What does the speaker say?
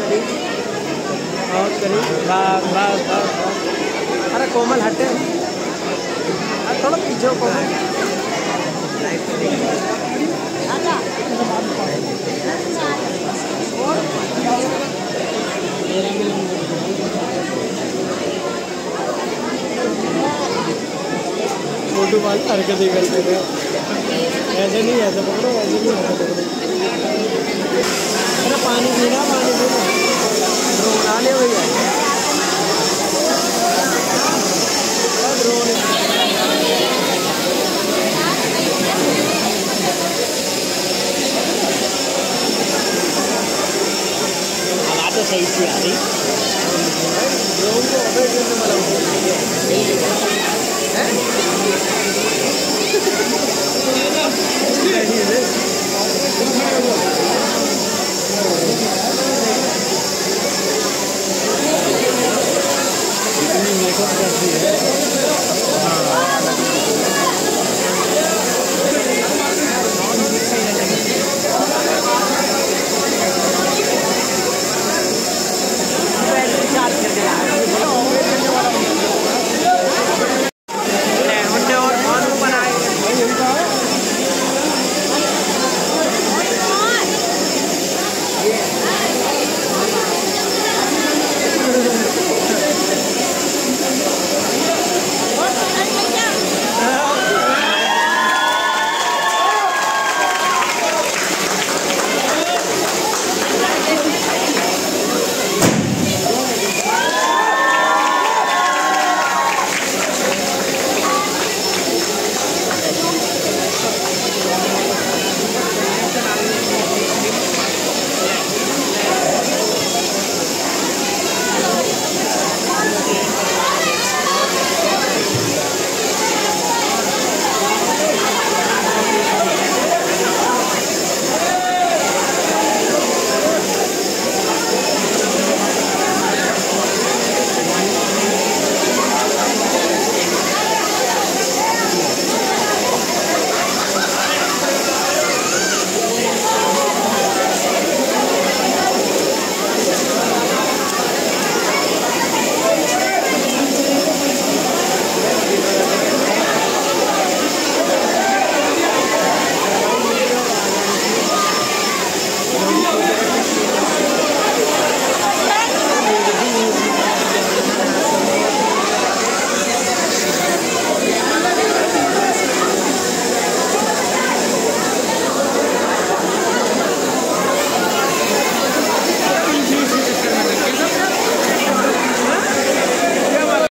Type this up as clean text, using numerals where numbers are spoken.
और करीब बस बस बस बस। अरे कोमल हटे, अरे थोड़ा पीछे हो कोमल। फोटो वाले हरकतें करते थे, ऐसे नहीं, ऐसे पकड़ो, ऐसे नहीं, ऐसे पकड़ो। अरे पानी पीना, पानी पीना, ड्रोन आने हुई है। आवाज़ तो सही सी आ रही। ड्रोन को ऑपरेट करने वाला